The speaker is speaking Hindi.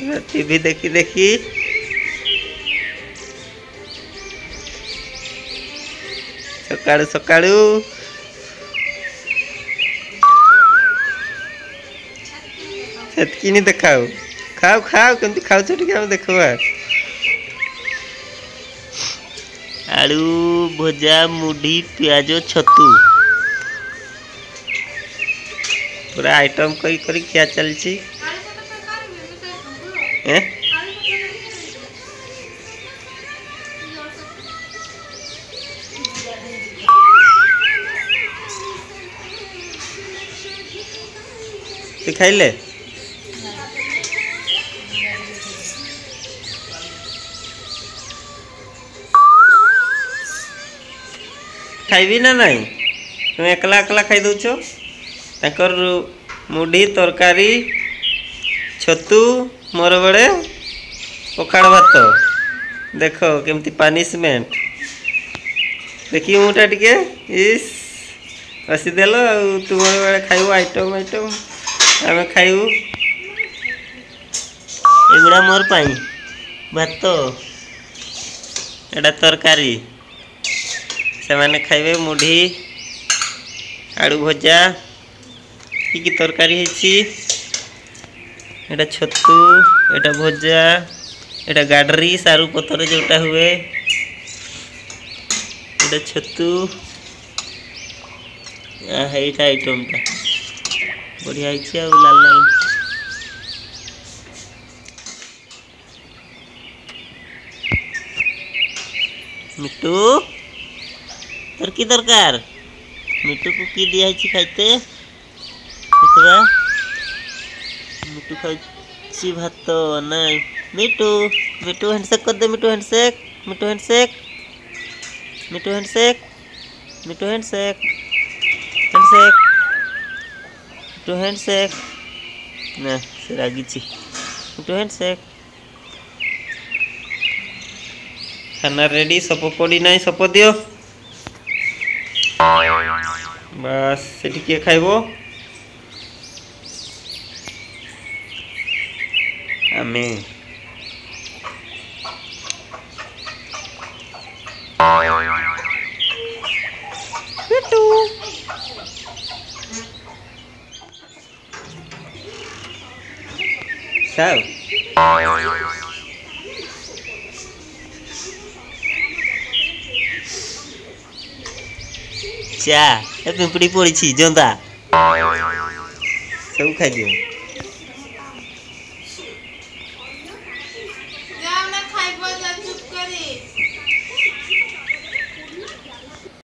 टीवी देखी देखी सकाळू सकाळू सेतकिनी देखाओ खाओ खाओ केमती खाऊछ टिके हम देखबा। आलू भजा मुढ़ी प्याज छतु पूरा आइटम कई करी क्या चलची तू खाइले खाइबी ना नहीं तुम एकला एकला खाई दौच ताकर मुढ़ी तरकारी छतु मोर बड़े पखाड़ भात देख केमती पानिशमेंट देखी मुटा टिके इस हसीदेल तुम बड़े खाइबू आइटम आइटम आम खाइबू एगुड़ा मोर पाई भात एटा तरकारी से माने खाइबे मुढ़ी आलू भजा की तरकारी एटा छतु एटा भजा एटा गाडरी सारू पतर जोटा हुए एटा छतु एटा आइटम टा बढ़िया है लाल लाल मिट्टू तोर की दरकार मिट्टू को की दिया खाइते देखा मिट्टू खाई भात नहीं मिट्टू मिट्टू हैंडसेक कर दे मिट्टू हैंडसेक मिट्टू हैंडसेक मिट्टू हैंडसेक मिट्टू हैंडसेक हैंडसेक मिट्टू हैंडसेक ना से रागी मिट्टू हैंडसेक खाना रेडी सप पड़ी ना सप दियो बस से किए खाइबो आमे मिट्टू खाओ चा पिंपड़ी पड़ी जंदा सब खाई दियो।